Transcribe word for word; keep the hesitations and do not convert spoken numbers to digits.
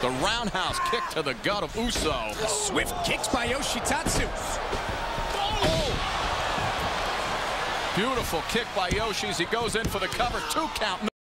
The roundhouse kick to the gut of Uso. Swift kicks by Yoshi Tatsu. Oh! Beautiful kick by Yoshi as he goes in for the cover. Two count.